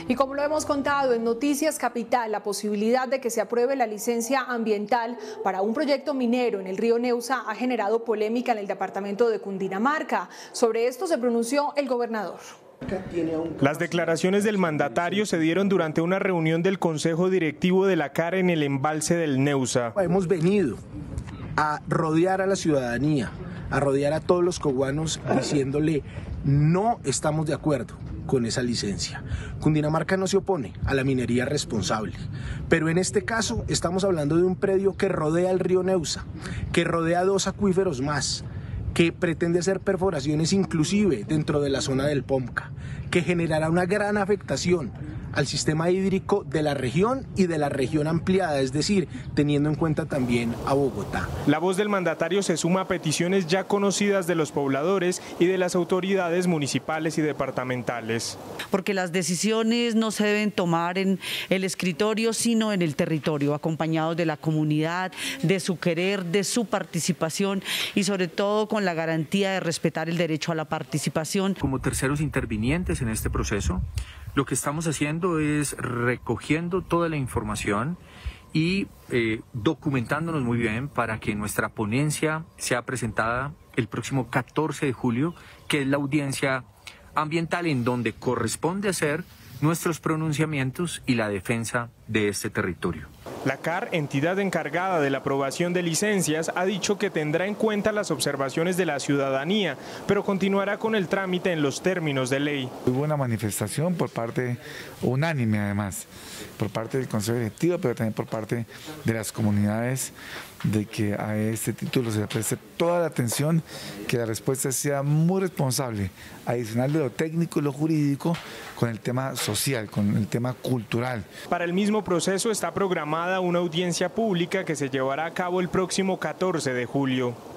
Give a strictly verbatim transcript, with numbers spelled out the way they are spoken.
Y como lo hemos contado en Noticias Capital, la posibilidad de que se apruebe la licencia ambiental para un proyecto minero en el río Neusa ha generado polémica en el departamento de Cundinamarca. Sobre esto se pronunció el gobernador. Las declaraciones del mandatario se dieron durante una reunión del Consejo Directivo de la C A R en el embalse del Neusa. Hemos venido a rodear a la ciudadanía, a rodear a todos los coguanos diciéndole no estamos de acuerdo con esa licencia. Cundinamarca no se opone a la minería responsable, pero en este caso estamos hablando de un predio que rodea el río Neusa, que rodea dos acuíferos más, que pretende hacer perforaciones inclusive dentro de la zona del Pomca, que generará una gran afectación al sistema hídrico de la región y de la región ampliada, es decir, teniendo en cuenta también a Bogotá. La voz del mandatario se suma a peticiones ya conocidas de los pobladores y de las autoridades municipales y departamentales. Porque las decisiones no se deben tomar en el escritorio, sino en el territorio, acompañados de la comunidad, de su querer, de su participación y sobre todo con la garantía de respetar el derecho a la participación. Como terceros intervinientes en este proceso, lo que estamos haciendo es recogiendo toda la información y eh, documentándonos muy bien para que nuestra ponencia sea presentada el próximo catorce de julio, que es la audiencia ambiental en donde corresponde hacer nuestros pronunciamientos y la defensa de este territorio. La C A R, entidad encargada de la aprobación de licencias, ha dicho que tendrá en cuenta las observaciones de la ciudadanía, pero continuará con el trámite en los términos de ley. Hubo una manifestación por parte unánime, además, por parte del Consejo Directivo, pero también por parte de las comunidades, de que a este título se le preste toda la atención, que la respuesta sea muy responsable, adicional de lo técnico y lo jurídico, con el tema social, con el tema cultural. Para el mismo proceso está programada una audiencia pública que se llevará a cabo el próximo catorce de julio.